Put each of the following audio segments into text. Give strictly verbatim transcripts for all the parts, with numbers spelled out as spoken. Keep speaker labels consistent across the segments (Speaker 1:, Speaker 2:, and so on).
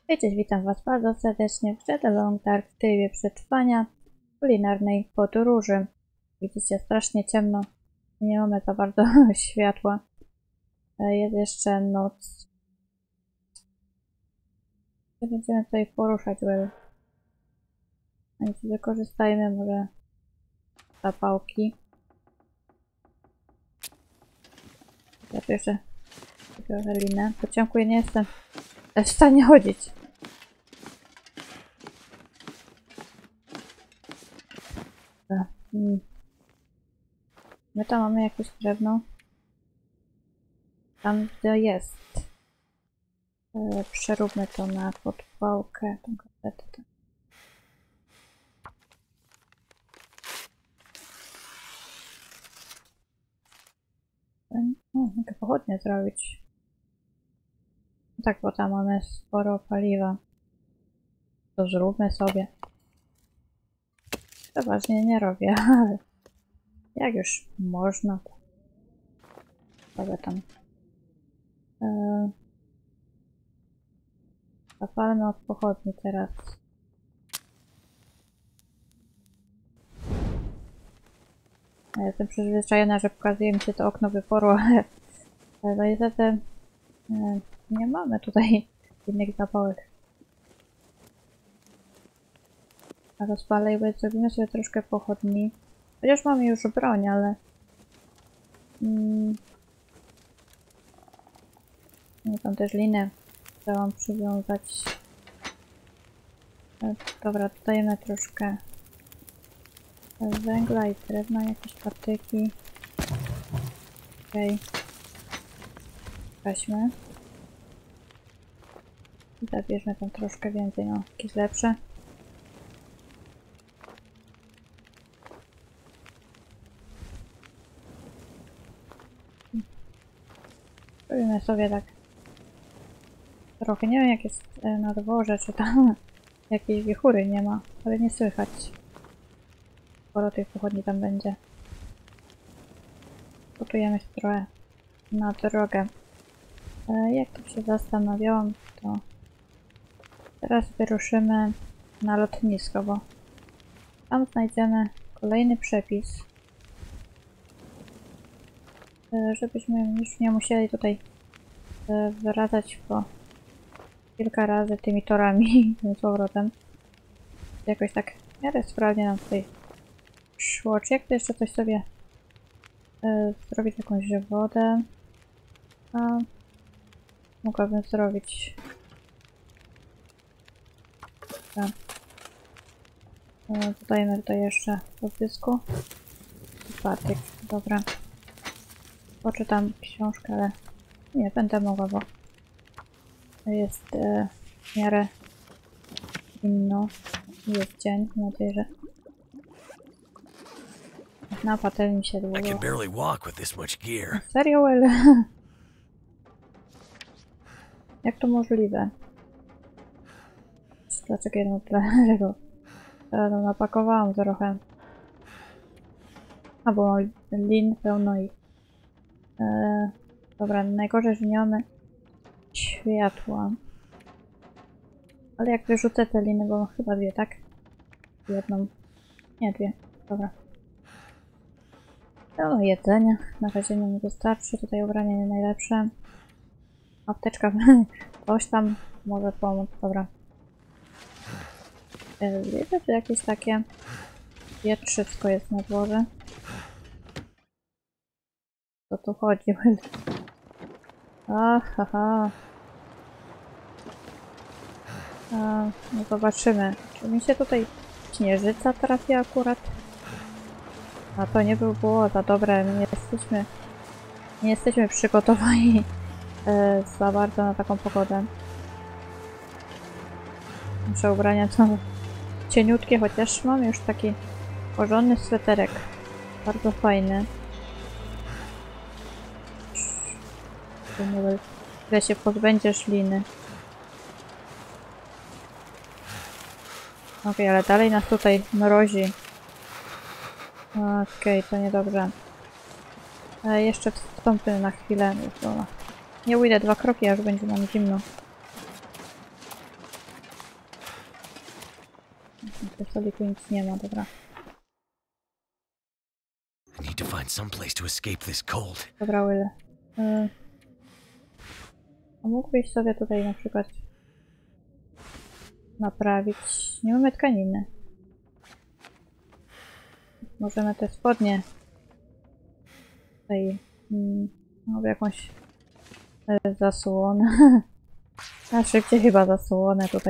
Speaker 1: Cześć, witam Was bardzo serdecznie w The Long Dark w trybie przetrwania kulinarnej podróży. Widzicie, strasznie ciemno, nie mamy za bardzo światła. Jest jeszcze noc. Będziemy tutaj poruszać, Will. Więc wykorzystajmy może zapałki. Ja pierwsze biorę linę. Po ciemku nie jestem w stanie chodzić. Hmm. My tam mamy jakieś drewno. Tam gdzie jest. E, przeróbmy to na podpałkę. Tą kasetę. O, mogę pochodnie zrobić. Tak, bo tam mamy sporo paliwa. To zróbmy sobie. Przeważnie nie robię, ale jak już można, to sobie tam. Eee, zapalmy od pochodni teraz. Ja jestem przyzwyczajona, że pokazuje mi się to okno wyporu, ale, ale niestety e, nie mamy tutaj innych zapałek. A rozpalę i zrobimy sobie troszkę pochodni. Chociaż mamy już broń, ale... Mm, no tam też linę chciałam przywiązać. Dobra, dodajemy troszkę węgla i drewna, jakieś patyki. Okej. Okay. Weźmy. I zabierzmy tam troszkę więcej, no, jakieś lepsze. Robimy sobie tak trochę. Nie wiem, jak jest na dworze, czy tam jakiejś wichury nie ma, ale nie słychać. Sporo tej pochodni tam będzie. Gotujemy się trochę na drogę. E, jak to się zastanawiałam, to teraz wyruszymy na lotnisko, bo tam znajdziemy kolejny przepis. E, żebyśmy już nie musieli tutaj e, wracać po kilka razy tymi torami z powrotem. Jakoś tak w miarę sprawnie nam tutaj szło. Czy jak to jeszcze coś sobie e, zrobić, jakąś wodę? A mogłabym zrobić. Tak. E, dodajmy tutaj jeszcze po dysku. Patyk, dobra. Poczytam książkę, ale nie będę mogła, bo jest e, w miarę inno. Jest dzień, mam nadzieję, że na patelni się długo. Serio, Will? Jak to możliwe? Dlaczego jedno tego? No, napakowałam trochę. A bo lin pełno i... E, dobra, najgorzej, że nie mamy światła. Ale jak wyrzucę te liny, bo mam chyba dwie, tak? Jedną. Nie, dwie. Dobra. No, jedzenie. Na razie nam wystarczy. Tutaj ubranie nie najlepsze. Apteczka. Coś tam może pomóc. Dobra. Widzę, że jakieś takie wietrzysko jest na dworze. Co tu chodzi? Aha. A, no zobaczymy. Czy mi się tutaj śnieżyca trafi akurat? A to nie by było za dobre. Nie jesteśmy, nie jesteśmy przygotowani e, za bardzo na taką pogodę. Nasze ubrania są cieniutkie, chociaż mam już taki porządny sweterek. Bardzo fajny. Ile się pozbędziesz liny. Okej, okay, ale dalej nas tutaj mrozi. Okej, okay, to niedobrze. E, jeszcze wstąpmy na chwilę. Nie ujdę dwa kroki, aż będzie nam zimno. W stoliku nic nie ma, dobra.
Speaker 2: I need to find some place to escape this cold.
Speaker 1: Dobra, Will. Y A mógłbyś sobie tutaj na przykład naprawić... Nie mamy tkaniny. Możemy te spodnie tutaj... Mm, no, w jakąś e, zasłonę. A szybciej chyba zasłonę tutaj.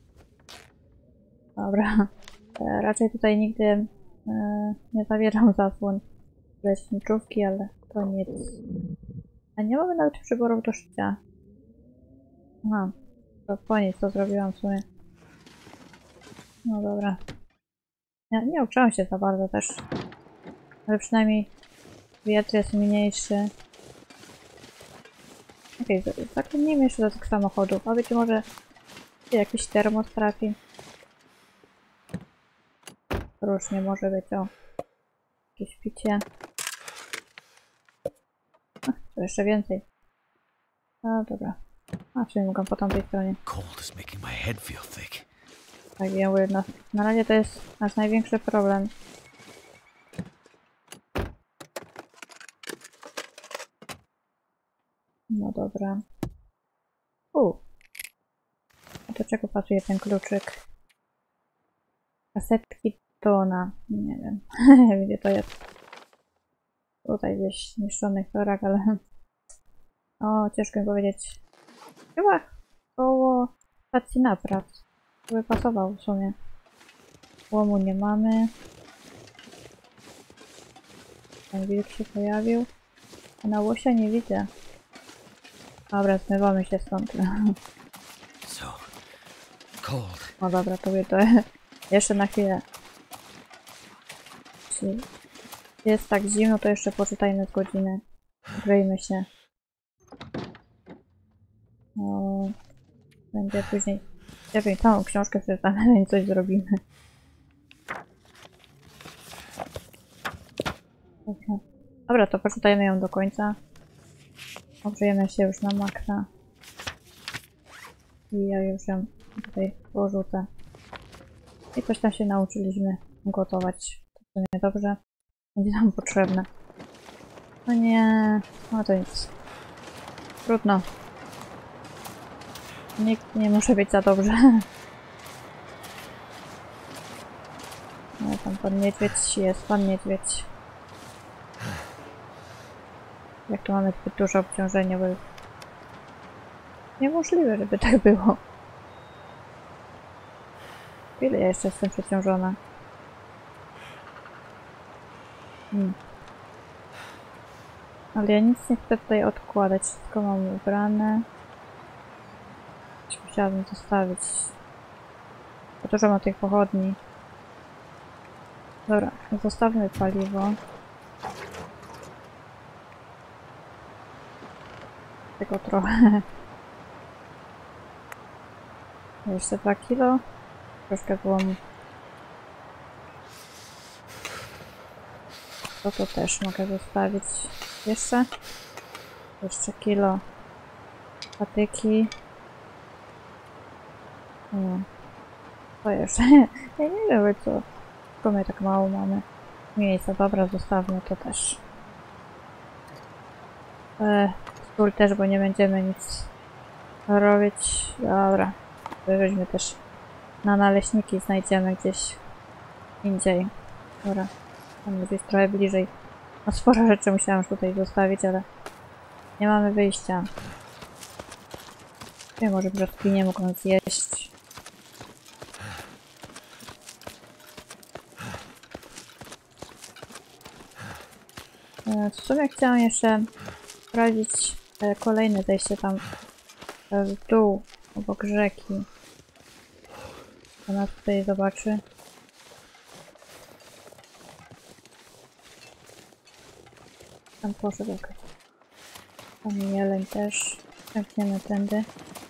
Speaker 1: Dobra. E, raczej tutaj nigdy e, nie zawieram zasłon leśniczówki, ale to nic. A nie mamy nawet przyborów do szycia. Aha. To po nic to zrobiłam w sumie. No dobra. Ja nie uczyłam się za bardzo też. Ale przynajmniej wiatr jest mniejszy. Okej, okay, zaglądnijmy jeszcze do tych samochodów. A być może jakiś termos trafi. Różnie może być, o. Jakieś picie. Ach, to jeszcze więcej. A dobra. A, czyli mogę po tamtej stronie. Tak, ja mówię, na, na razie to jest nasz największy problem. No dobra. U. A do czego pasuje ten kluczyk? Kasetki tona. Nie wiem. Gdzie to jest? Tutaj gdzieś niszczonych torach, ale... O, ciężko mi powiedzieć. Chyba koło stacji napraw. By pasował w sumie. Łomu nie mamy. Ten wilk się pojawił. A na łosia nie widzę. Dobra, zmywamy się stąd. No dobra, to wie to jeszcze na chwilę. Jeśli jest tak zimno, to jeszcze poczytajmy z godziny. Grzejmy się. No, będzie później. Ja wiem, całą książkę przeczytamy i coś zrobimy. Dobra. Dobra, to poczytajmy ją do końca. Ogrzejemy się już na maksa. I ja już ją tutaj porzucę. I coś tam się nauczyliśmy gotować. To w sumie dobrze. Będzie nam potrzebne. No nie, no to nic. Trudno. Nikt nie może być za dobrze. No tam pan niedźwiedź jest, pan niedźwiedź. Jak tu mamy zbyt duże obciążenie, bo niemożliwe, żeby tak było. Ile ja jeszcze jestem przeciążona? Hmm. Ale ja nic nie chcę tutaj odkładać, wszystko mam ubrane. Musiałabym zostawić. Bo dużo ma tych pochodni. Dobra, zostawmy paliwo. Tylko trochę. Jeszcze dwa kilo. Troszkę złomu. To to też mogę zostawić. Jeszcze? Jeszcze kilo patyki. No. To jeszcze. Ja nie wiem co. Tylko my tak mało mamy miejsca. Dobra, zostawmy to też. E, stół też, bo nie będziemy nic robić. Dobra. Weźmy też na naleśniki, znajdziemy gdzieś indziej. Dobra. Tam gdzieś trochę bliżej. No sporo rzeczy musiałam już tutaj zostawić, ale nie mamy wyjścia. Nie, może brzoskwinie mogą zjeść. W sumie chciałam jeszcze sprawdzić kolejne zejście tam w dół, obok rzeki. To nas tutaj zobaczy. Tam poszedł okej. Tam jeleń też. Przemkniemy tędy.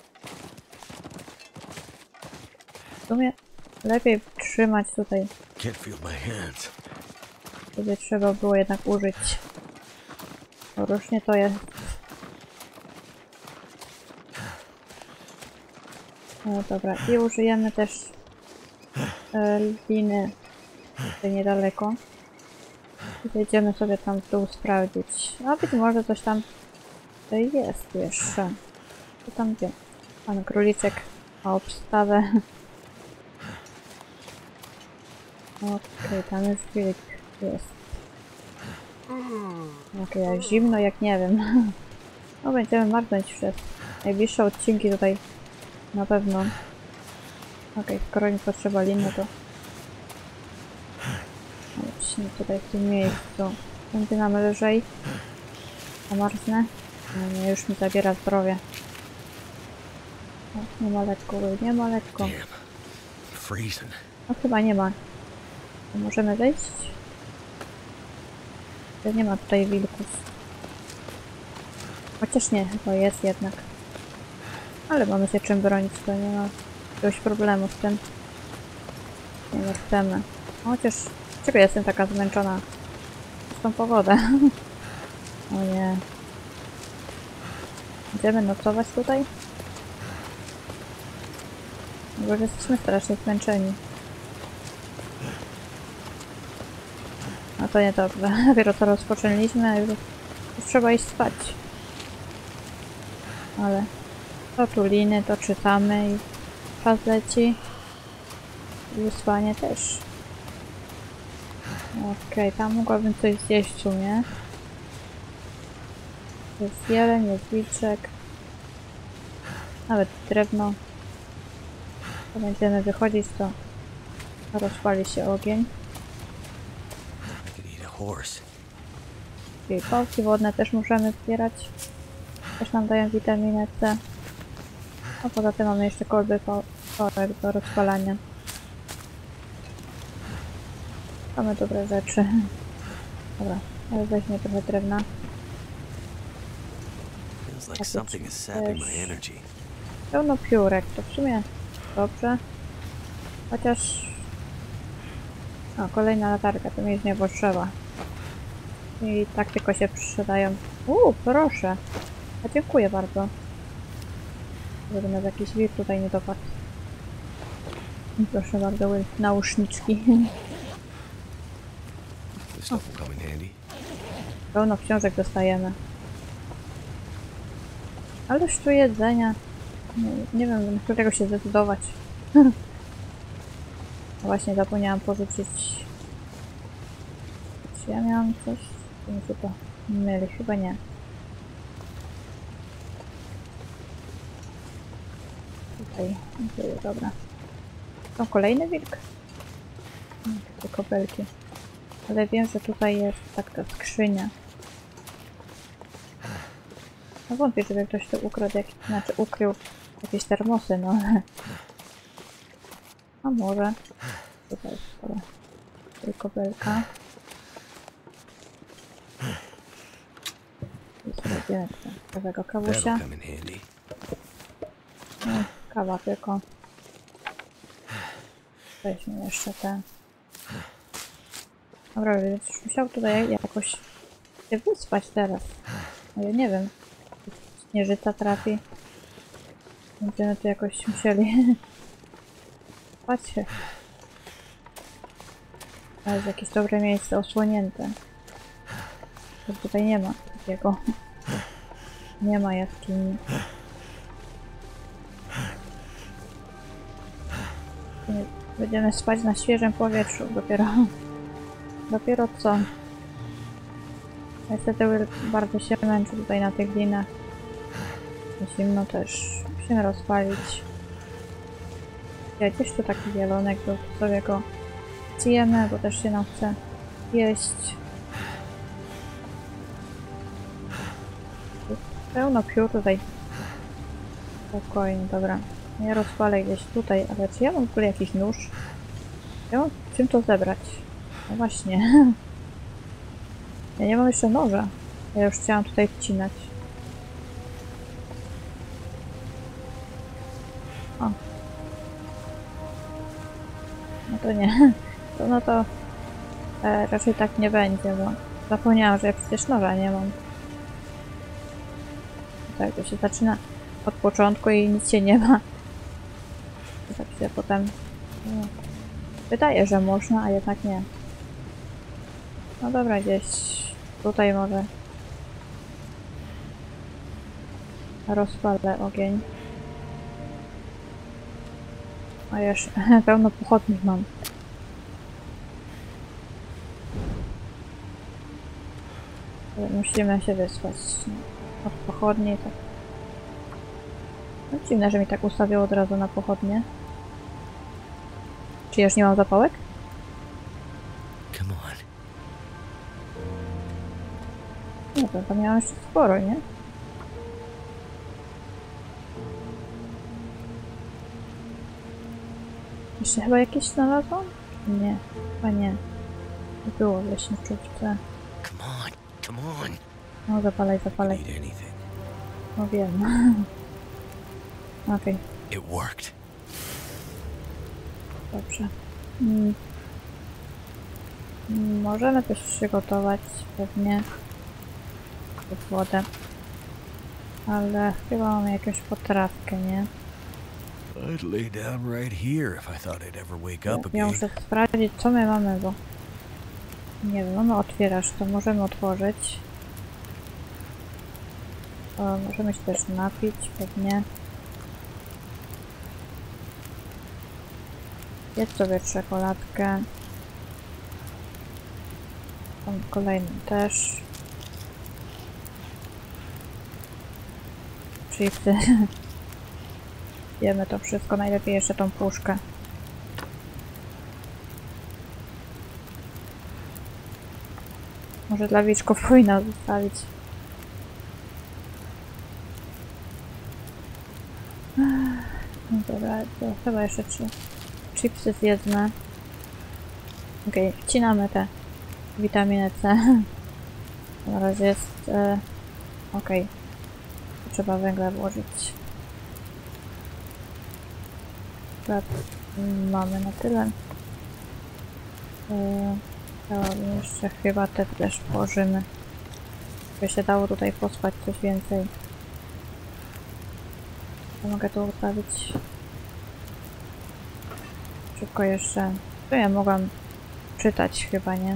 Speaker 1: W sumie lepiej trzymać tutaj. Gdyby trzeba było jednak użyć. Bo różnie to jest. No dobra, i użyjemy też e, liny tutaj niedaleko. I zejdziemy sobie tam w dół sprawdzić. A być może coś tam jest jeszcze. Co tam gdzie? Pan króliczek ma obstawę. Okej, okay, tam jest wilk. Jest. Jak ja zimno, jak nie wiem. No będziemy marnąć przez najbliższe odcinki tutaj. Na pewno. Okej, okay, skoro nie potrzeba liny, to... Właśnie tutaj w tym miejscu. Będzie nam lżej. Zamarznę. No nie, już mi zabiera zdrowie. O, nie ma lekko, nie ma lekko. No chyba nie ma. To możemy wejść? To nie ma tutaj wilków. Chociaż nie, chyba jest jednak. Ale mamy się czym bronić, to nie ma jakiegoś problemu z tym. Nie, nie chcemy. Chociaż... Czego jestem taka zmęczona? Z tą pogodę. O nie. Będziemy nocować tutaj? Bo jesteśmy strasznie zmęczeni. A to nie dobrze. Dopiero co rozpoczęliśmy, a już, już trzeba iść spać. Ale to tu liny, to czytamy i czas leci. I wyspanie też. Okej, okay, tam mogłabym coś zjeść w sumie. Jest jeleń, jest wilczek. Nawet drewno. To będziemy wychodzić, to rozpali się ogień. I pałki wodne też możemy zbierać. Też nam dają witaminę C. A poza tym mamy jeszcze kolby pałek do rozpalania. Mamy dobre rzeczy. Dobra, ale weźmy trochę drewna. Pełno piórek, to w sumie dobrze. Chociaż... O, kolejna latarka, to mi już nie potrzeba. I tak tylko się przydają. Uuu, proszę. A dziękuję bardzo. Żeby nas jakiś wir tutaj nie dopadł. Proszę bardzo, nauszniczki. Pełno książek dostajemy. Ależ tu jedzenia. Nie, nie wiem, na którego się zdecydować. Właśnie zapomniałam porzucić. Czy ja miałam coś? Czy mi się to myli? Chyba nie. Tutaj, tutaj, dobra. Są kolejny wilk? Te kopelki. Ale wiem, że tutaj jest taka skrzynia. No wątpię, żeby ktoś tu ukradł, jak, znaczy ukrył jakieś termosy, no ale... A może... Tutaj jest sporo. Tutaj kopelka. I zrobimy nowego kawusia. No, kawa tylko. Weźmy jeszcze te. Dobra, już musiał tutaj jakoś się wyspać teraz. No ja nie wiem. Śnieżyca trafi. Będziemy tu jakoś musieli spać się. To jest jakieś dobre miejsce osłonięte. To tutaj nie ma takiego. Nie ma jaskini. Będziemy spać na świeżym powietrzu dopiero. Dopiero co? Niestety bardzo się męczy tutaj na tych linach. Zimno też. Musimy rozpalić. Ja gdzieś tu taki zielonek, to sobie go zjemy, bo też się nam chce jeść. Pełno piór tutaj. Spokojnie, dobra. Ja rozpalę gdzieś tutaj, ale czy ja mam w ogóle jakiś nóż? Ja mam czym to zebrać? No właśnie. Ja nie mam jeszcze noża. Ja już chciałam tutaj wcinać. O. No to nie. To no to e, raczej tak nie będzie, bo zapomniałam, że ja przecież noża nie mam. Tak, to się zaczyna od początku i nic się nie ma. Tak się potem... No. Wydaje, że można, a jednak nie. No dobra, gdzieś tutaj może rozpalę ogień. A jeszcze pełno pochodni mam. Musimy się wyspać od pochodni. Tak. No dziwne, że mi tak ustawiło od razu na pochodnie. Czy już nie mam zapałek?
Speaker 2: Come on.
Speaker 1: Nie, to tam miałam jeszcze sporo, nie? Jeszcze chyba jakieś znalazłam? Nie, chyba nie. Nie było w leśniczówce.
Speaker 2: Come on. Come on.
Speaker 1: No zapalaj, zapalaj.
Speaker 2: Need anything.
Speaker 1: No wiem. Okej, okay,
Speaker 2: It worked.
Speaker 1: dobrze. Mm. Możemy też przygotować pewnie pod wodę. Ale chyba mamy jakąś potrawkę, nie?
Speaker 2: I'd lay down right here if I thought I'd ever wake up
Speaker 1: Ja
Speaker 2: again.
Speaker 1: muszę sprawdzić, co my mamy, bo... Nie wiem, mamy otwierasz, to możemy otworzyć. O, możemy się też napić, pewnie. Jedz sobie czekoladkę. Tam kolejny też. Chipsy. Jemy to wszystko, najlepiej jeszcze tą puszkę. Może dla wilczków powinna zostawić. No dobra, to chyba jeszcze trzy. Chipsy zjedzmy. Okej, okay, wcinamy te witaminę C. Na razie jest... E, okej. Okay. Trzeba węgla włożyć. Tak, mamy na tyle. E, to jeszcze chyba te też włożymy. By się dało tutaj pospać coś więcej. To mogę tu ustawić. Szybko jeszcze. To ja mogłam czytać chyba, nie?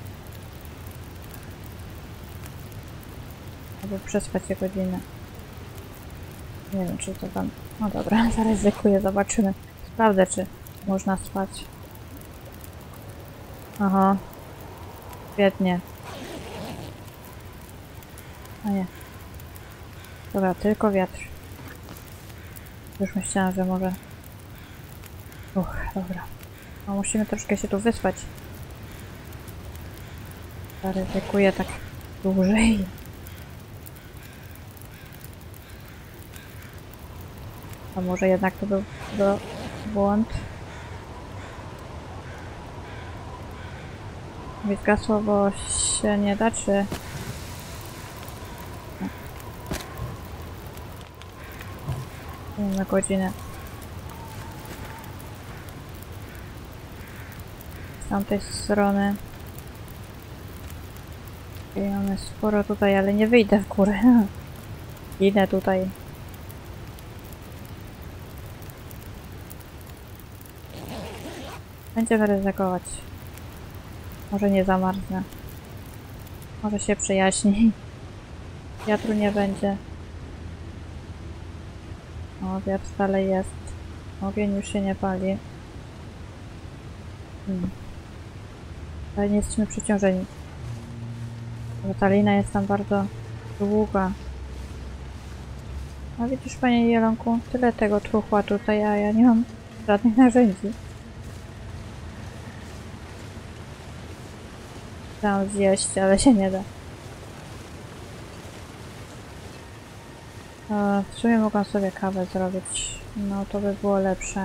Speaker 1: Albo przespać się godzinę. Nie wiem, czy to tam... No dobra, zaryzykuję, zobaczymy. Sprawdzę, czy można spać. Aha. Świetnie. A nie. Dobra, tylko wiatr. Już myślałam, że może... Uch, dobra. No musimy troszkę się tu wyspać. Zaryzykuję tak dłużej. A może jednak to był do błąd? Zgasło, bo się nie da, czy... Na godzinę. Z tamtej strony. I mamy sporo tutaj, ale nie wyjdę w górę. Idę tutaj. Będziemy ryzykować. Może nie zamarznę. Może się przyjaśni. Wiatru nie będzie. O, wiatr dalej jest. Ogień już się nie pali. Hmm. Ale nie jesteśmy przeciążeni. Bo ta lina jest tam bardzo długa. A widzisz, panie Jelonku, tyle tego truchła tutaj, a ja nie mam żadnych narzędzi. Chciałam zjeść, ale się nie da. E, w sumie mogłam sobie kawę zrobić. No to by było lepsze.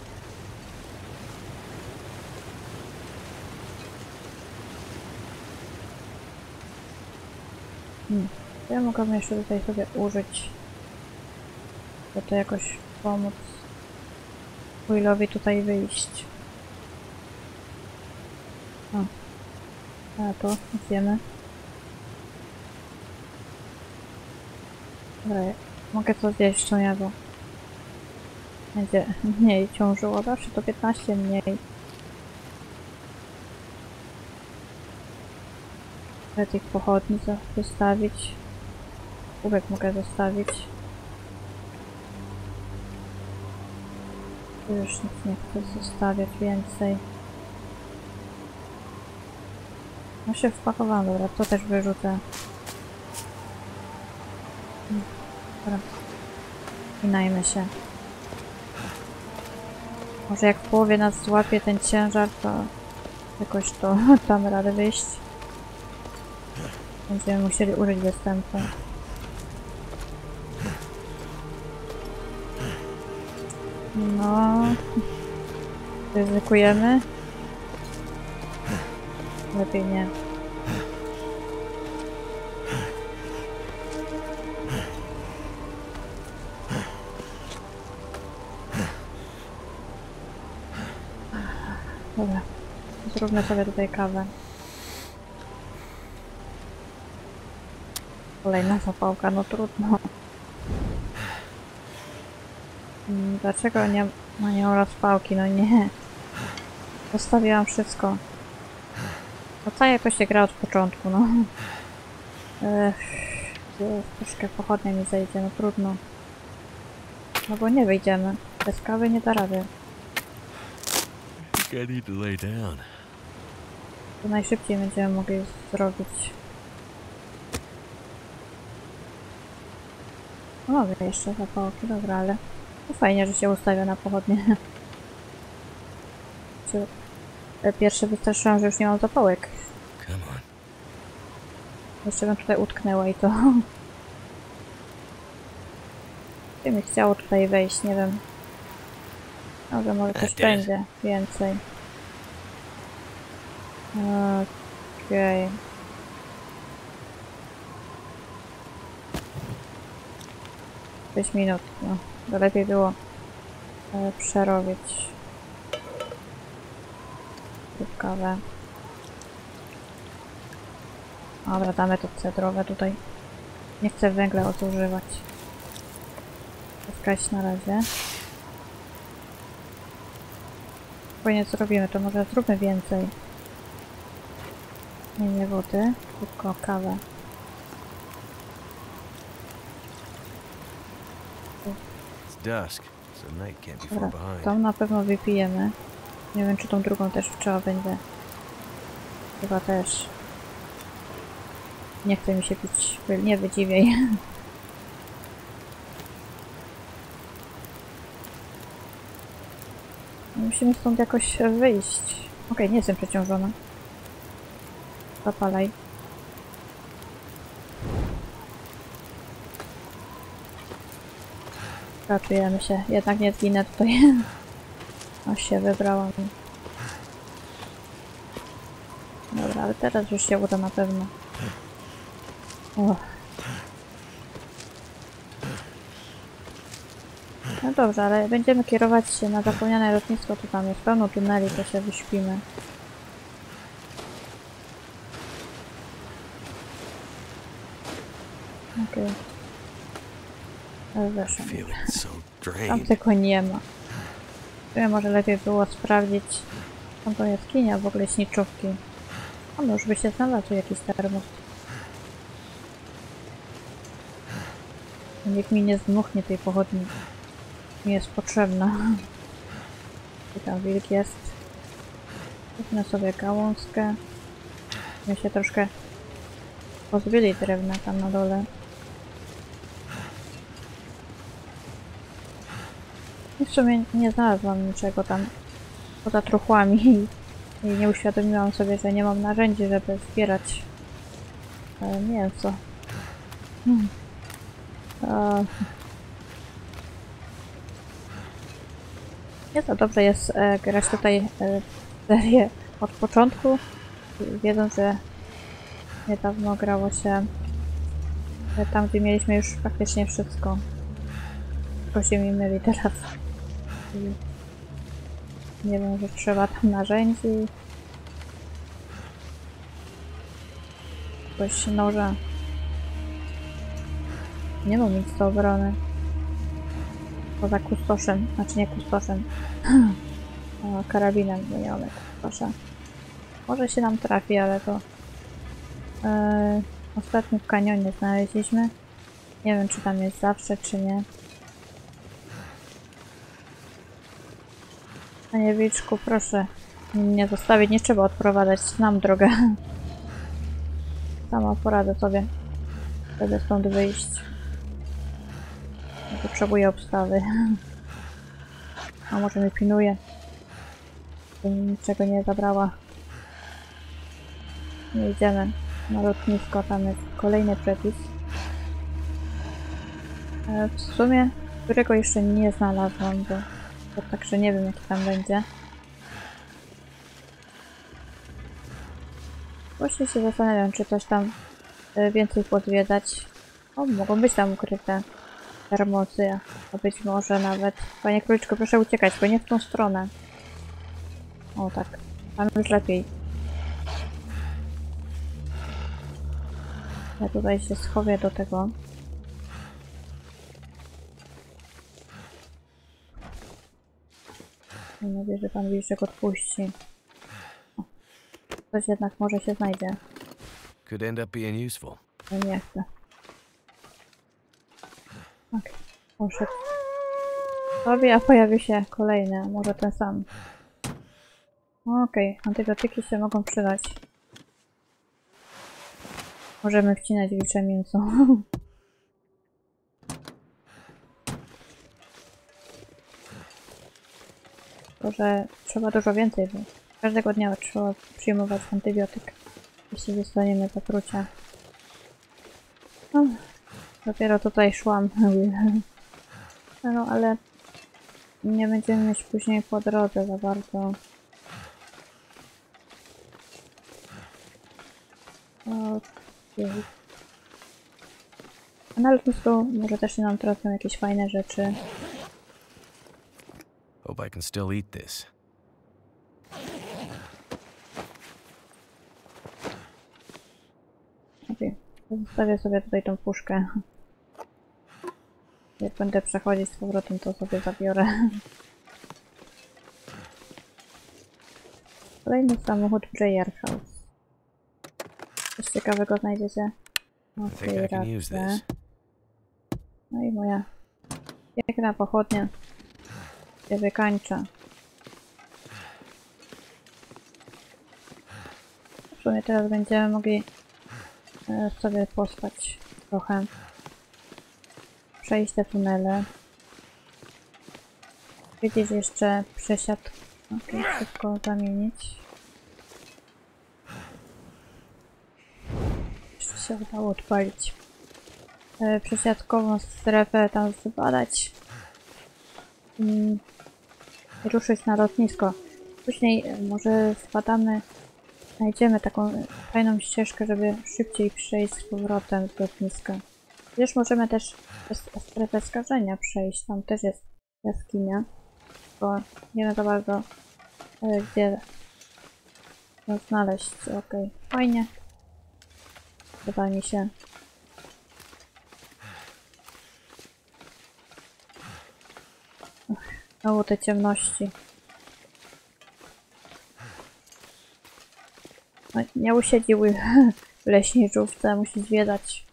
Speaker 1: Hmm. Ja mogłabym jeszcze tutaj sobie użyć, by to jakoś pomóc Willowi tutaj wyjść. O. A to zjemy. Dobra, mogę to zjeść, co ja, bo będzie mniej ciążyło, zawsze to piętnaście mniej. Mogę tych pochodni zo- zostawić. Kubek mogę zostawić. Tu już nic nie chcę zostawiać więcej. No się wpakowałam, dobra, to też wyrzucę. Dobra. Spinajmy się. Może jak w połowie nas złapie ten ciężar, to jakoś to damy radę wyjść. Będziemy musieli użyć występu. No. Ryzykujemy. Lepiej nie. Dobra. Zróbmy sobie tutaj kawę. Kolejna zapałka, no trudno. Mm, Dlaczego nie ma nie ma rozpałki? No nie. Zostawiłam wszystko. No ta jakoś się gra od początku, no. Ech, troszkę pochodnia mi zejdzie, no trudno. No bo nie wyjdziemy. Bez kawy nie da rady.
Speaker 2: I need to lay down.
Speaker 1: To najszybciej będziemy mogli zrobić. No mogę jeszcze zapałki, dobra, ale no fajnie, że się ustawia na pochodnie. Czy pierwsze wystraszyłam, że już nie mam zapałek.
Speaker 2: Come on.
Speaker 1: Jeszcze bym tutaj utknęła i to... By mi chciało tutaj wejść, nie wiem. Może, może coś będzie więcej. Okej. Okay. pięć minut, no. To lepiej było e, przerobić. Lub kawę. Dobra, damy to cedrowe tutaj. Nie chcę węgla zużywać. Czekać na razie. Spokojnie zrobimy, to może zróbmy więcej. Nie, nie wody, tylko kawę.
Speaker 2: It's dusk, so night can't be far
Speaker 1: Dobra,
Speaker 2: behind.
Speaker 1: tą na pewno wypijemy. Nie wiem, czy tą drugą też trzeba będzie. Chyba też. Nie chce mi się pić, nie wydziwiej. Musimy stąd jakoś wyjść. Okej, okay, nie jestem przeciążona. Zapalaj. Ratujemy się. Jednak nie zginę tutaj. Aż się wybrałam. Dobra, ale teraz już się uda na pewno. Uch. No dobrze, ale będziemy kierować się na zapomniane lotnisko, to tam jest pełno tuneli, to się wyśpimy. Okej. Okay. Zresztą. Tam tego nie ma. Wiem, może lepiej było sprawdzić, tam to jaskinia, w ogóle śniczówki. A no już by się znalazł jakiś termos. Niech mi nie zdmuchnie tej pochodni. Mi jest potrzebna. I tam wilk jest. Weźmy sobie gałązkę. My się troszkę pozbyli drewna tam na dole. I w sumie nie znalazłam niczego tam poza truchłami i nie uświadomiłam sobie, że nie mam narzędzi, żeby zbierać e, mięso. Hmm. E, nie to dobrze jest e, grać tutaj e, serię od początku, wiedząc, że niedawno grało się e, tam, gdzie mieliśmy już praktycznie wszystko. Tylko się mi myli teraz. I nie wiem, że trzeba tam narzędzi. Jakoś noża. Nie mam nic do obrony. Poza kustoszem. Znaczy nie kustoszem. A, karabinem, bo nie mamy kustosza. Może się nam trafi, ale to e, ostatnio w kanionie znaleźliśmy. Nie wiem, czy tam jest zawsze, czy nie. Panie wilczku, proszę mnie zostawić. Nie trzeba odprowadzać. Znam drogę. Sama poradzę sobie. Wtedy stąd wyjść. Ja potrzebuję obstawy. A może mnie pilnuje. Bym niczego nie zabrała. Nie idziemy na lotnisko. Tam jest kolejny przepis. E, w sumie, którego jeszcze nie znalazłam, bo, bo także nie wiem, jaki tam będzie. Właśnie się zastanawiam, czy coś tam e, więcej pozwiedzać. O, mogą być tam ukryte termosy, a być może nawet... Panie króliczko, proszę uciekać, bo nie w tą stronę. O tak, tam już lepiej. Ja tutaj się schowię do tego. Mam nadzieję, że pan wilczek odpuści. O, coś jednak może się znajdzie.
Speaker 2: Could end up being useful.
Speaker 1: No nie chcę. Tak, poszedł. Sobie, a pojawi się kolejny, a może ten sam. Okej, okay. Antybiotyki się mogą przydać. Możemy wcinać wilcze mięso. To, że trzeba dużo więcej, bo każdego dnia trzeba przyjmować antybiotyk, jeśli dostaniemy zatrucia. No, dopiero tutaj szłam. No, ale nie będziemy mieć później po drodze za bardzo. Okay. A na lotnisku może też się nam trafią jakieś fajne rzeczy.
Speaker 2: Hope I can still eat this.
Speaker 1: Okay. Zostawię sobie tutaj tą puszkę. Jak będę przechodzić z powrotem, to sobie zabiorę. Kolejny samochód w J R House. Coś ciekawego znajdziecie? Okej, okay, no i moja piękna pochodnia się wykańcza. W sumie teraz będziemy mogli sobie pospać trochę. Przejść te tunele. Widzieć jeszcze przesiadkę. Ok, szybko zamienić. Jeszcze się udało odpalić. E, przesiadkową strefę tam zbadać. I ruszyć na lotnisko. Później może zbadamy, znajdziemy taką fajną ścieżkę, żeby szybciej przejść z powrotem z lotniska. Wiesz, możemy też przez strefę skażenia przejść. Tam też jest jaskinia. Bo nie wiem za bardzo e, gdzie ją znaleźć. Okej, okay. Fajnie. Wydaje mi się. Ach, znowu te ciemności. No, nie usiedziły w leśniczówce, musi zwiedzać.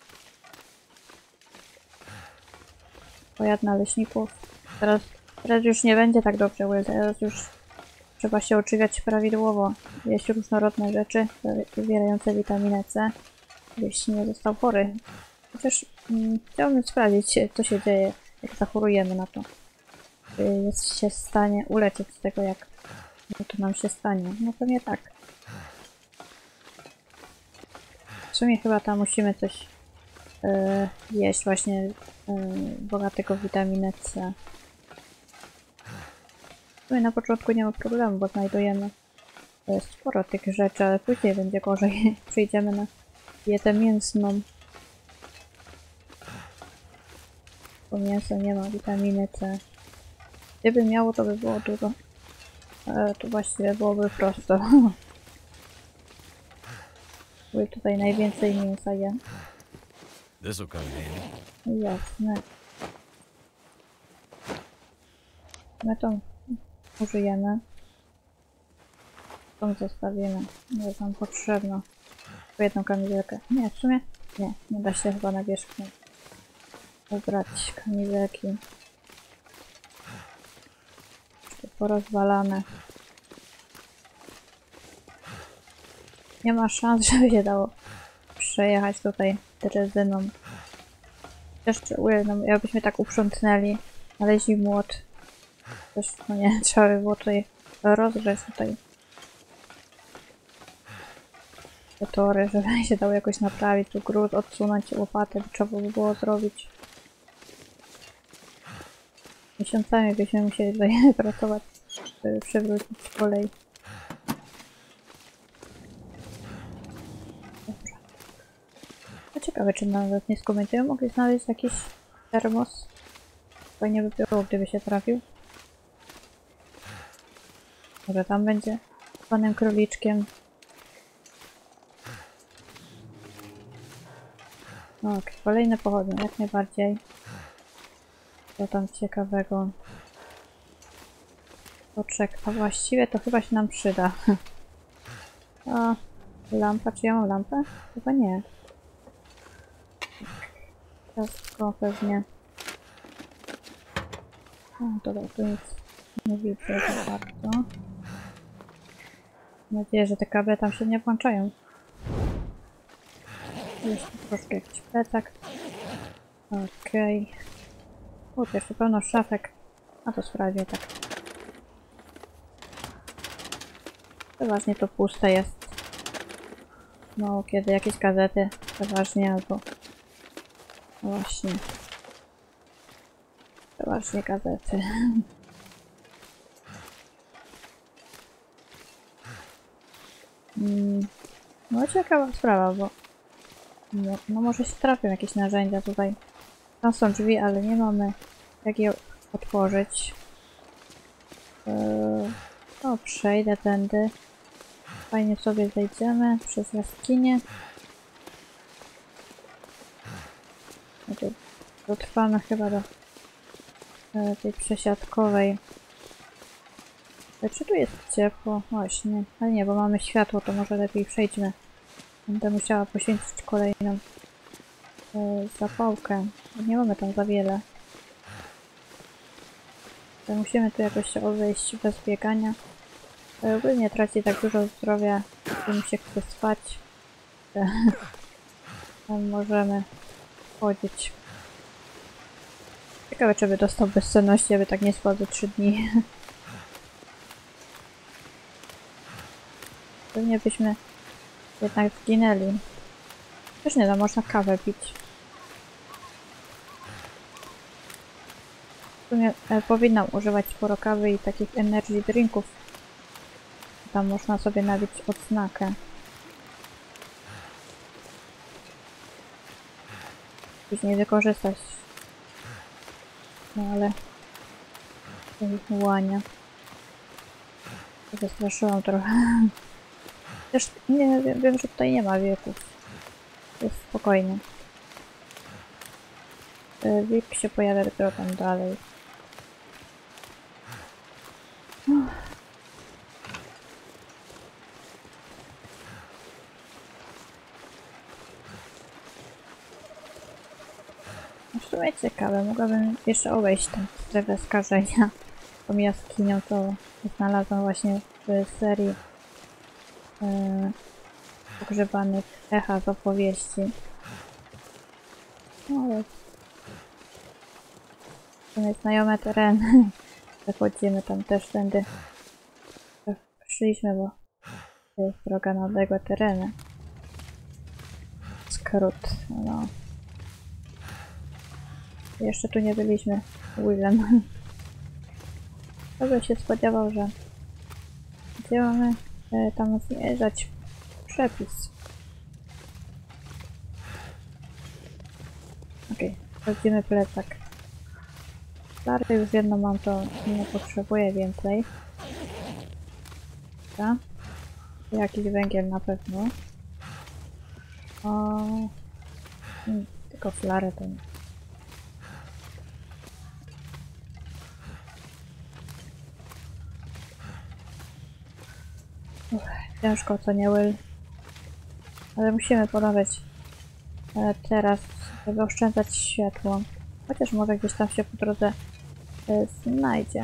Speaker 1: Pojad na leśników. Teraz, teraz już nie będzie tak dobrze, bo teraz już trzeba się odżywiać prawidłowo. Jeść różnorodne rzeczy zawierające witaminę C, byś nie został chory. Chociaż mm, chciałbym sprawdzić, co się dzieje, jak zachorujemy na to. Czy jest się w stanie uleczyć z tego, jak no to nam się stanie. No pewnie tak. W sumie chyba tam musimy coś yy, jeść właśnie yy, bogatego w witaminę C. W sumie na początku nie ma problemu, bo znajdujemy yy, sporo tych rzeczy, ale później będzie gorzej. Przyjdziemy na dietę mięsną. Bo mięso nie ma witaminy C. Gdyby miało, to by było dużo. E, to właściwie byłoby prosto. Bo tutaj najwięcej mięsa je. Jasne. My to użyjemy. Tą zostawimy. Nie jest nam potrzebna. tylko jedną kamizelkę. Nie, w sumie nie, nie da się chyba na wierzchu ubrać kamizelki. Jeszcze porozwalane. Nie ma szans, żeby się dało przejechać tutaj drezyną. Jeszcze no, jakbyśmy tak uprzątnęli, znaleźli młot. Też, no nie, trzeba by było tutaj rozgrzeć tutaj te tory, żeby się dało jakoś naprawić, tu gruz odsunąć, łopatę trzeba by było zrobić. Miesiącami byśmy musieli tutaj pracować, żeby przywrócić kolej. Dobrze. No ciekawe, czy na lotnisku będziemy mogli znaleźć jakiś termos. Fajnie by było, gdyby się trafił. Może tam będzie z panem króliczkiem. No, ok, kolejne pochodnie, jak najbardziej. Co tam ciekawego? Poczek, a właściwie to chyba się nam przyda. A, lampa, czy ja mam lampę? Chyba nie. Ciastko pewnie. O, dobra, tu nic nie widzę za bardzo. Mam nadzieję, że te kable tam się nie włączają. Jeszcze troszkę jakiś plecak. Okej. Okay. O, jeszcze pełno szafek. A to sprawdźmy tak. Przeważnie to puste jest. No, kiedy jakieś gazety, przeważnie albo... No właśnie. Przeważnie gazety. mm. No ciekawa sprawa, bo... No, no może się trafią jakieś narzędzia tutaj. Tam są drzwi, ale nie mamy jak je otworzyć. Eee, no przejdę tędy. Fajnie sobie zejdziemy przez jaskinię. No to dotrwamy chyba do e, tej przesiadkowej. E, czy tu jest ciepło? Właśnie. Ale nie, bo mamy światło, to może lepiej przejdźmy. Będę musiała poświęcić kolejną e, zapałkę. Nie mamy tam za wiele. To musimy tu jakoś się obejść bez biegania. E, ogólnie traci tak dużo zdrowia, że mi się chce spać. Tam możemy chodzić. Ciekawe, czy by dostał bezsenności, aby tak nie spał za trzy dni. Pewnie byśmy jednak zginęli. Też nie da, można kawę pić. W sumie e, powinnam używać sporo kawy i takich energy drinków. Tam można sobie nabić odznakę. Później wykorzystać. No ale... To ich łania. Zastraszyłam trochę. Też nie wiem, wiem, że tutaj nie ma wieków. Jest spokojnie. Wilk się pojawia dopiero tam dalej. No w sumie ciekawe, mogłabym jeszcze obejść tę strefę skażenia. Tą jaskinią to znalazłam właśnie w serii yy, pogrzebanych echa z opowieści. No ale w sumie znajome tereny. Zachodzimy tam też tędy. Szliśmy, bo to jest droga na odległe tereny. Skrót, no. Jeszcze tu nie byliśmy Willem. Kto by się spodziewał, że gdzie mamy e, tam zmierzać przepis. Okej, okay, sprawdzimy plecak. Flary już jedno mam, to nie potrzebuję więcej. Dobra. Jakiś węgiel na pewno. O, hmm, tylko flarę to nie. Uch, ciężko, co nie Will. Ale musimy podawać e, teraz, żeby oszczędzać światło. Chociaż może gdzieś tam się po drodze e, znajdzie.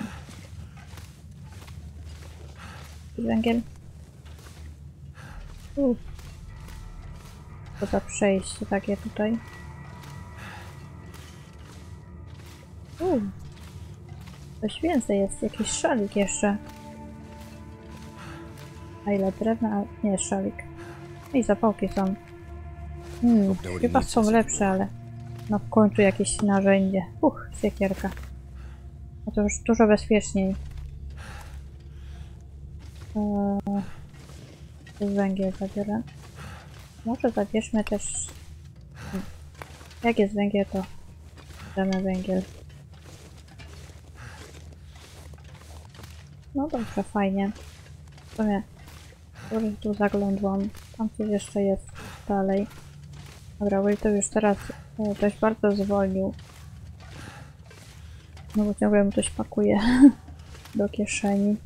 Speaker 1: Węgiel. U. To za przejście takie tutaj. U. Coś więcej jest, jakiś szalik jeszcze. A ile drewna? A nie, szalik. I zapałki są. Hmm, chyba są lepsze, ale no w końcu jakieś narzędzie. Uch, siekierka. No to już dużo bezpieczniej. Eee, węgiel zabiorę. Może zabierzmy też... Hmm. Jak jest węgiel, to bierzemy węgiel. No dobrze, fajnie. W sumie już tu zaglądłam. Tam coś jeszcze jest dalej. Dobra, Will to już teraz e, dość bardzo zwolnił. No bo ciągle mu coś pakuje do kieszeni.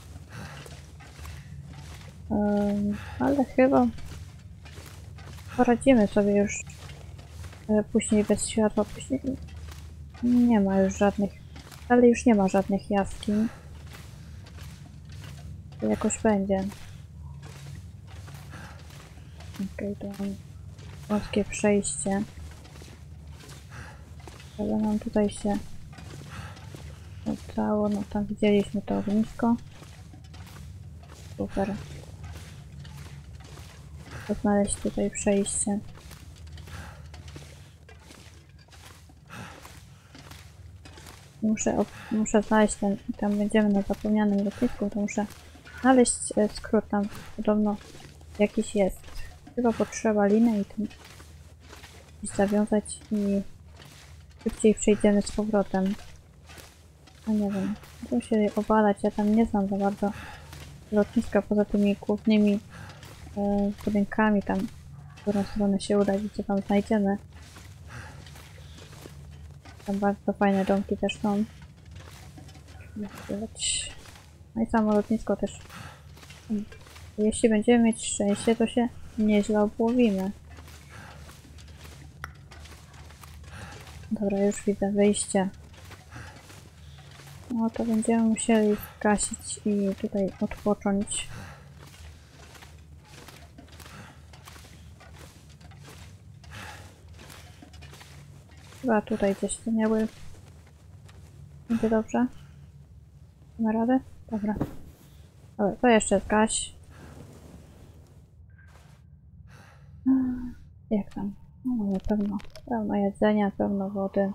Speaker 1: Um, ale chyba poradzimy sobie już e, później bez światła. Później nie ma już żadnych, ale już nie ma żadnych jaskiń. To jakoś będzie. Okej, okay, to mam wąskie przejście. Ale nam tutaj się udało, no tam widzieliśmy to ognisko. Super. Znaleźć tutaj przejście. Muszę, muszę znaleźć ten, tam będziemy na zapomnianym lotnisku, to muszę znaleźć e, skrót, tam podobno jakiś jest. Chyba potrzeba liny i tym zawiązać i szybciej przejdziemy z powrotem. No nie wiem, muszę się obalać, ja tam nie znam za bardzo lotniska poza tymi głównymi e, budynkami tam, w którą stronę się udać i co tam znajdziemy. Tam bardzo fajne domki też są. No i samo lotnisko też. Jeśli będziemy mieć szczęście, to się nieźle obłowimy. Dobra, już widzę wyjście. No to będziemy musieli zgasić i tutaj odpocząć. Chyba tutaj gdzieś to miały. Będzie dobrze? Mamy radę? Dobra. Dobra, to jeszcze zgaś. Jak tam? No mamy pełno, pełno jedzenia, pełno wody.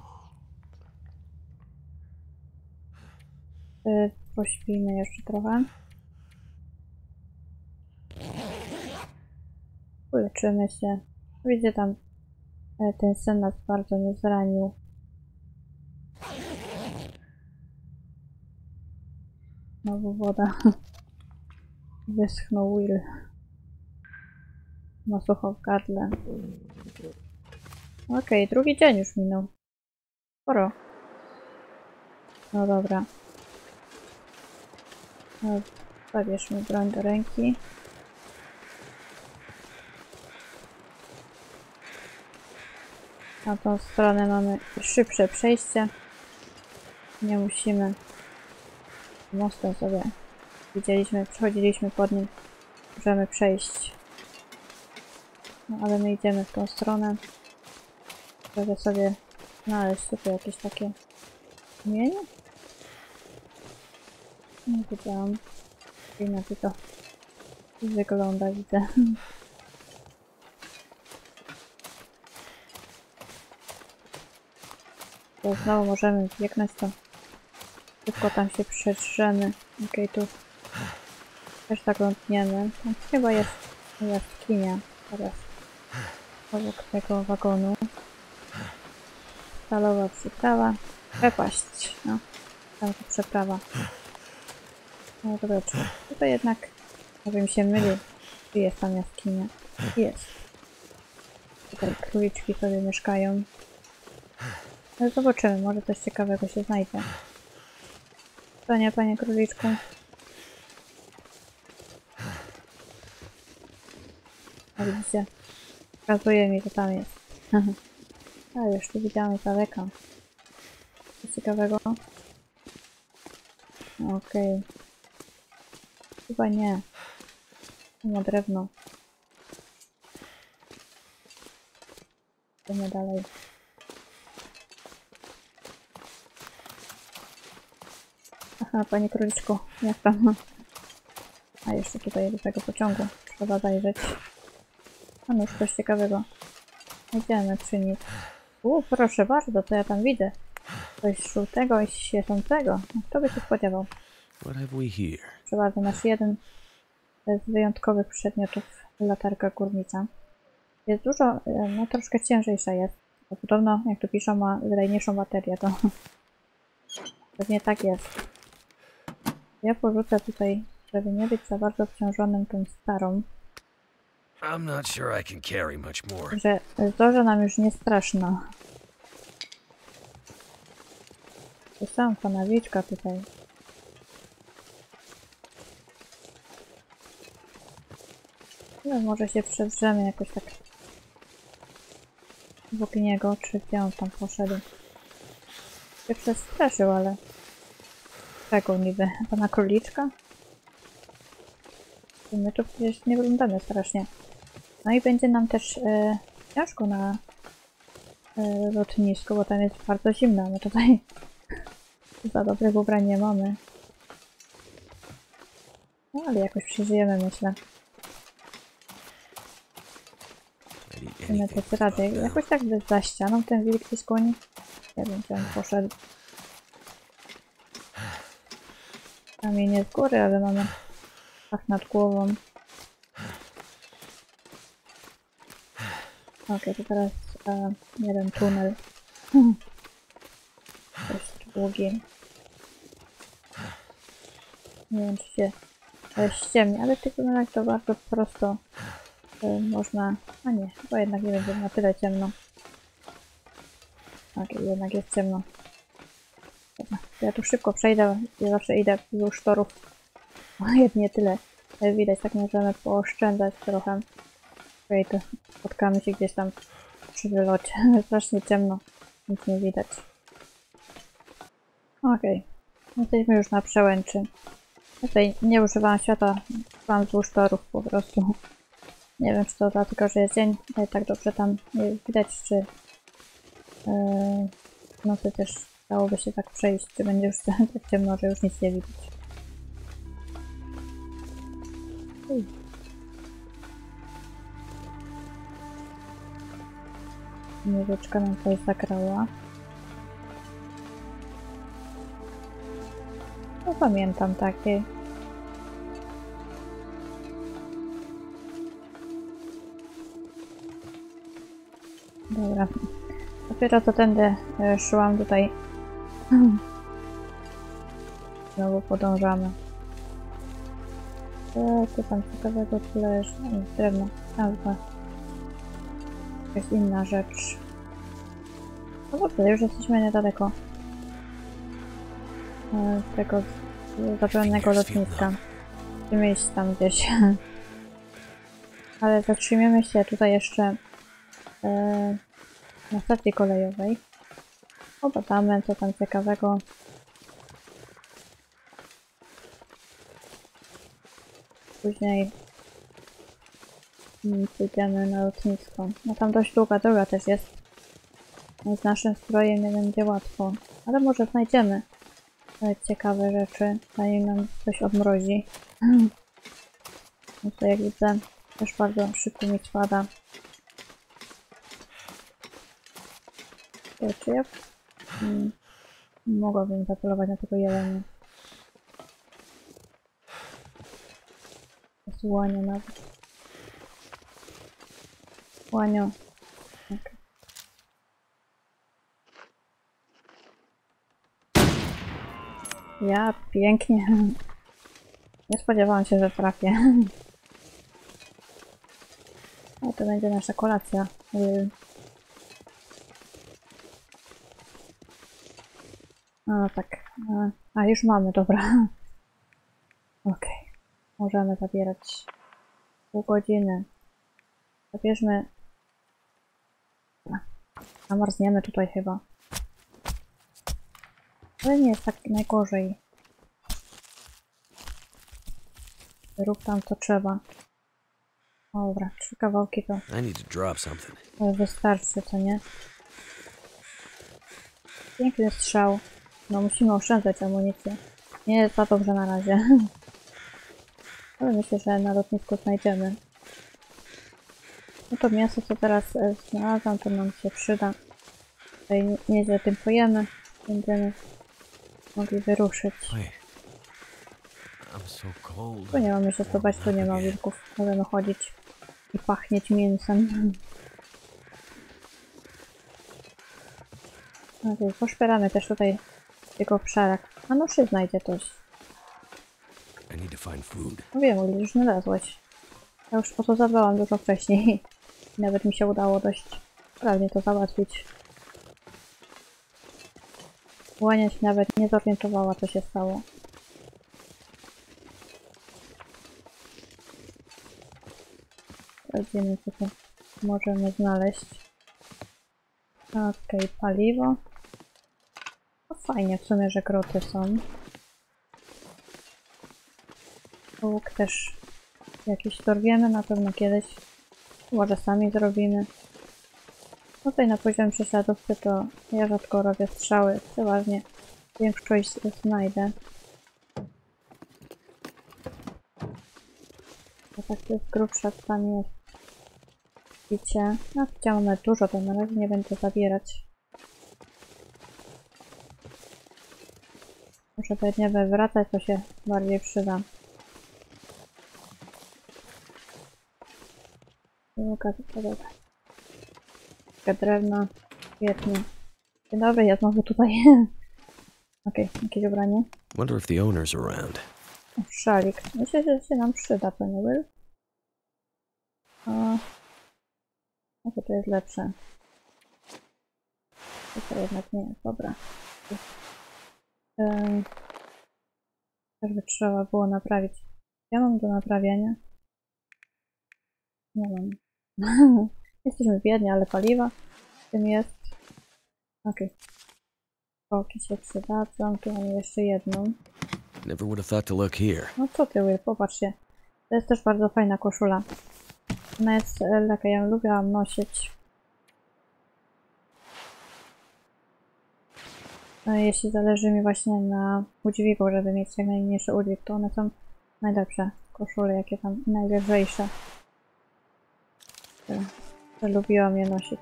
Speaker 1: Yy, pośpimy jeszcze trochę. Uleczymy się. Widzę tam, e, ten sen nas bardzo nie zranił. Znowu woda. Wyschnął Will. Ma sucho w gardle. Okej, okay, drugi dzień już minął. Sporo. No dobra. No, zabierzmy broń do ręki. Na tą stronę mamy szybsze przejście. Nie musimy mostem sobie. Widzieliśmy, przechodziliśmy pod nim. Możemy przejść. No ale my idziemy w tą stronę. Żeby sobie znaleźć tutaj jakieś takie kamienie. Nie wiedziałam. Inaczej to wygląda, widzę. To znowu możemy biegnąć, to tylko tam się przedrzemy. Okej, okay, tu też zaglądniemy. Tam chyba jest jaskinia teraz obok tego wagonu. Stalowa przyprawa. Przepaść. No, tam to przeprawa. No dobra, czy tutaj jednak, jakby mi się mylił, czy jest tam jaskinia? Jest. Tutaj króliczki sobie mieszkają. Ale zobaczymy, może coś ciekawego się znajdzie. To nie, panie króliczku. A widzicie? Pokazuje mi, że tam jest. A już tu widziałam z daleka. Coś ciekawego. Okej. Okay. Chyba nie. Tu ma drewno. Idziemy dalej. Aha, pani króliczko, jak tam? A jeszcze tutaj do tego pociągu trzeba zajrzeć. A no, coś ciekawego. Idziemy przy nich. U, proszę bardzo, to ja tam widzę. Coś żółtego i świecącego. Kto by się spodziewał?
Speaker 2: What have we here?
Speaker 1: Proszę bardzo, nasz jeden z wyjątkowych przedmiotów, latarka górnicza. Jest dużo, no troszkę ciężejsza jest. Bo podobno, jak tu piszą, ma wydajniejszą baterię, to pewnie tak jest. Ja porzucę tutaj, żeby nie być za bardzo obciążonym tą starą.
Speaker 2: I'm not sure I can carry much more.
Speaker 1: Że zorza nam już nie straszna. To sam fanawiczka tutaj. No może się przedrzemy jakoś tak obok niego, czy gdzie on tam poszedł. Się przestraszył, ale... Czego niby? Pana króliczka? My tu przecież nie wyglądamy strasznie. No i będzie nam też e, ciężko na e, lotnisku, bo tam jest bardzo zimno. My tutaj za dobrego ubrań nie mamy. No ale jakoś przeżyjemy, myślę. Musimy dać radę. Jakoś tak za ścianą ten wilk się skłoni. Nie wiem, gdzie on poszedł. Kamienie z góry, ale mamy tak nad głową. Okej, okay, to teraz e, jeden tunel. Dość długi. Nie wiem, czy się e, ściemni, ale w tych tunelach to bardzo prosto e, można... A nie, chyba jednak nie będzie na tyle ciemno. Tak, okay, jednak jest ciemno. Dobra, to ja tu szybko przejdę. Ja zawsze idę wzdłuż torów. O, jedynie tyle. E, widać, tak możemy pooszczędzać trochę. Okej, okay, to spotkamy się gdzieś tam przy wylocie. Strasznie ciemno. Nic nie widać. Okej. Okay. Jesteśmy już na przełęczy. Tutaj nie używałam światła. Mam wzdłuż torów po prostu. Nie wiem, czy to dlatego, że jest dzień. Ale tak dobrze tam nie widać, czy yy, w nocy też dałoby się tak przejść, czy będzie już tak ciemno, że już nic nie widać. Uj. Muzyczka nam coś zagrała. No pamiętam takie. Dobra. Dopiero to tędy e, szłam tutaj. Znowu podążamy. E, co tam ciekawego tu leży? No, drewno. Tam chyba jakaś inna rzecz. No dobrze, już jesteśmy niedaleko e, tego zapewnego lotniska. Musimy iść tam gdzieś. Ale zatrzymiemy się tutaj jeszcze e, na stacji kolejowej. Obadamy, co tam ciekawego. Później pójdziemy na lotnisko. No tam dość długa droga też jest. Z naszym strojem nie będzie łatwo. Ale może znajdziemy ciekawe rzeczy, zanim nam coś odmrozi. No to jak widzę, też bardzo szybko mi spada. To czy ja hmm, mogłabym zapolować na tego jelenia? To jest łanio nawet. Łanio. Okay. Ja, pięknie. Nie spodziewałam się, że trafię. O, to będzie nasza kolacja. No tak. A, już mamy, dobra. Okej. Okay. Możemy zabierać pół godziny. Zabierzmy... Zamarzniemy tutaj chyba. Ale nie jest tak najgorzej. Rób tam co trzeba. Dobra, trzy kawałki to,
Speaker 2: I need to drop something.
Speaker 1: to wystarczy, co nie? Piękny strzał. No musimy oszczędzać amunicję. Nie jest za dobrze na razie. Ale myślę, że na lotnisku znajdziemy. No to mięso, co teraz e, znalazłam, to nam się przyda. Tutaj nie- nieźle tym pojemy. Będziemy mogli wyruszyć.
Speaker 2: Wait. I'm so cold.
Speaker 1: Tu nie mamy się zobacz, tu nie ma wilków. Możemy chodzić i pachnieć mięsem. Okay, poszperamy też tutaj w jego obszarach. A no się znajdzie coś.
Speaker 2: I need to find food.
Speaker 1: No wiem, Will, już znalazłeś. Ja już po to zabrałam dużo wcześniej. Nawet mi się udało dość sprawnie to załatwić. Łania się nawet nie zorientowała, co się stało. Sprawdzimy, co tu możemy znaleźć. Okej, okay, paliwo. No fajnie w sumie, że groty są. Łuk też jakiś dorwiemy na pewno kiedyś. Może sami zrobimy. Tutaj na poziomie prześladowcy to ja rzadko robię strzały. Przeważnie większość znajdę. A tak to jest grubsza, tam jest picie. No picia mamy dużo, to na razie nie będę zabierać. Muszę te dnie wywracać, to się bardziej przyda. Luka, to dobra. Taka drewna. Świetnie. Dzień dobry, ja znowu tutaj. Okej, okay, jakieś ubranie.
Speaker 2: Wonder if the owner's around.
Speaker 1: O, szalik. Myślę, że się nam przyda, to nie Will? O, no to to jest lepsze. To, to jednak nie jest, dobra. Um, też by trzeba było naprawić. Ja mam do naprawiania. Nie mam. Jesteśmy biedni, ale paliwa w tym jest. Okej. Okay. Kołki się przydadzą. Tu mamy jeszcze jedną.
Speaker 2: Never would have thought to look here.
Speaker 1: No co ty, Will, popatrzcie. To jest też bardzo fajna koszula. Ona jest lekka, ja ją lubiłam nosić. No, jeśli zależy mi właśnie na udźwigu, żeby mieć jak najmniejszy udźwig, to one są najlepsze koszule, jakie tam najlżejsze. To lubiłam je nosić.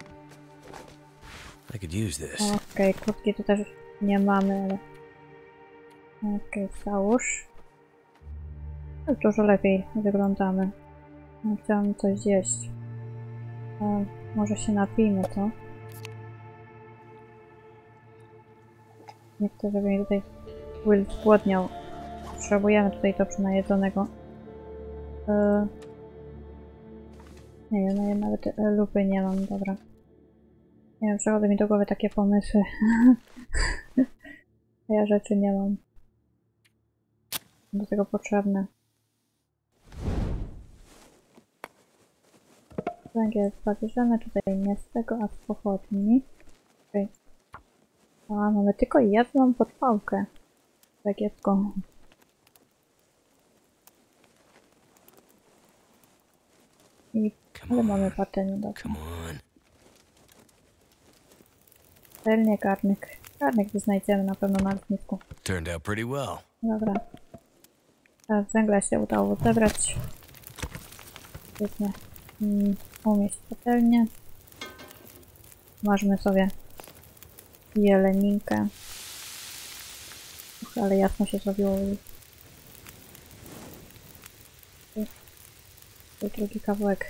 Speaker 2: I could use this.
Speaker 1: Okej, okay, kurtki tu też nie mamy, ale... Okej, okay, załóż. Już dużo lepiej wyglądamy. No, chciałam coś zjeść. E, może się napijmy, to? Nie chcę, żeby mi tutaj Will zgłodniał. Potrzebujemy tutaj dobrze najedzonego. E, nie wiem, no, nawet e, lupy nie mam, dobra. Nie wiem, przychodzą mi do głowy takie pomysły. Ja rzeczy nie mam. Do tego potrzebne. Węgiel zabierzemy tutaj nie z tego, a z pochodni. Okay. A, mamy tylko jedną podpałkę. Węgielką. I ale mamy patelnię, dobra. Patelnię, garnek. Garnek znajdziemy na pewno na lotnisku.
Speaker 2: Turned out pretty well.
Speaker 1: Dobra. Teraz węgla się udało zebrać. Świetnie. Mm, umieść patelnię. Smażmy sobie jeleninkę. Uch, ale jasno się zrobiło. Tu drugi kawałek.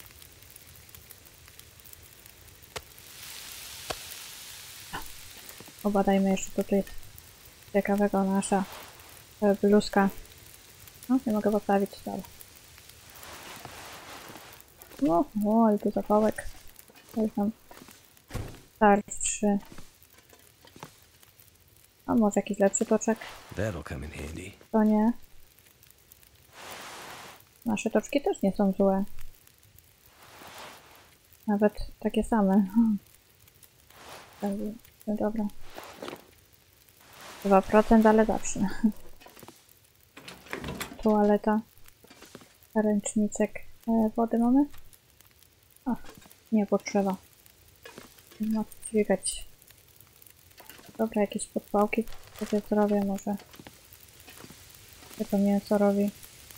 Speaker 1: Obadajmy jeszcze co tu jest ciekawego. Nasza bluzka. No, nie mogę poprawić dalej. No, o, ale tu zapałek. To już nam starczy. A może jakiś lepszy toczek?
Speaker 2: That'll come in handy.
Speaker 1: To nie. Nasze toczki też nie są złe. Nawet takie same. Tak, no dobra. dwa procent, ale zawsze. Toaleta. Ręczniczek. E, wody mamy? Ach, nie potrzeba. Ma dźwigać. Dobra, jakieś podpałki sobie zrobię może. Ja to nie wiem co robi.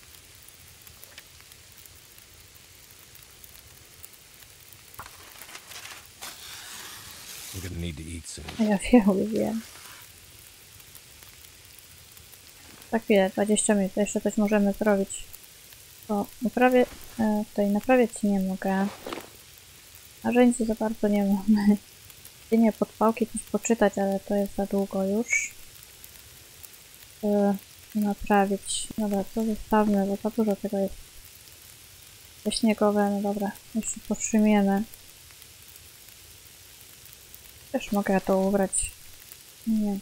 Speaker 2: I'm gonna need to eat soon.
Speaker 1: A ja wiem, wiem. Za chwilę, dwadzieścia minut, to jeszcze coś możemy zrobić. Bo naprawię, e, tutaj naprawiać nie mogę. Narzędzi za bardzo nie mamy. Nie podpałki, coś poczytać, ale to jest za długo już. E, naprawić. Dobra, to zostawmy, bo za dużo tego jest. Te śniegowe, no dobra, jeszcze potrzymiemy. Też mogę to ubrać. Nie.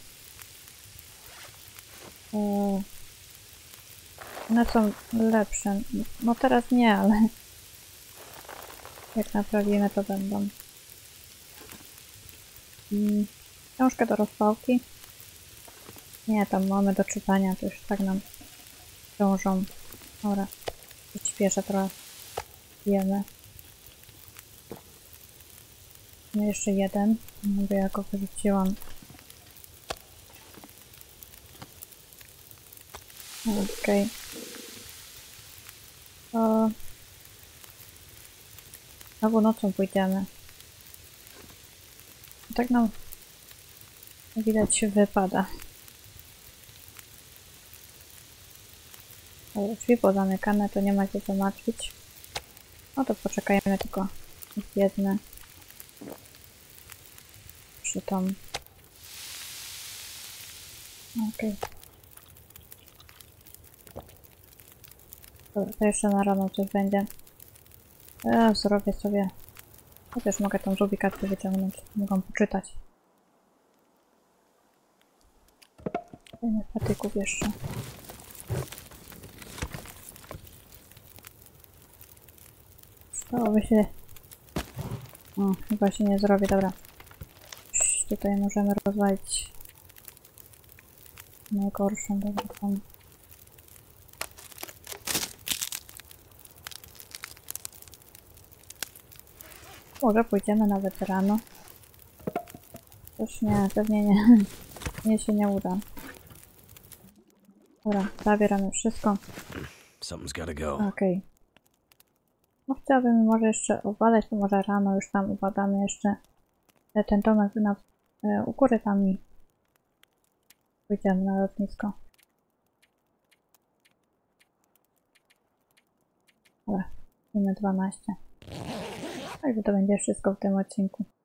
Speaker 1: E, one są lepsze. No teraz nie, ale jak naprawimy, to będą. Mm, książkę do rozpałki. Nie, tam mamy do czytania, to już tak nam ciążą. Dobra, śpieszę trochę. Jemy. No jeszcze jeden, bo ja go wyrzuciłam. Okej. To... Znowu nocą pójdziemy. Tak nam widać wypada. Dobra, drzwi pozamykane, to nie ma się co martwić. No to poczekajmy tylko jedne. Przy tą. Okej. Dobra, to jeszcze na rano coś będzie. Ja zrobię sobie. Chociaż mogę tą żubikację wyciągnąć. Mogą poczytać. Fajnych patyków jeszcze. Stałoby się... O, chyba się nie zrobi, dobra. Tutaj możemy rozwalić najgorszą, dobra, tam. Może pójdziemy nawet rano. Też nie, pewnie nie. Mnie się nie uda. Dobra, zabieramy wszystko.
Speaker 2: Something's gotta go.
Speaker 1: Okej. Okay. No chciałabym może jeszcze obadać, to może rano już tam ubadamy jeszcze ten domek na, e, u góry tam i pójdziemy na lotnisko. Dobra, mamy dwanaście. Także to będzie wszystko w tym odcinku.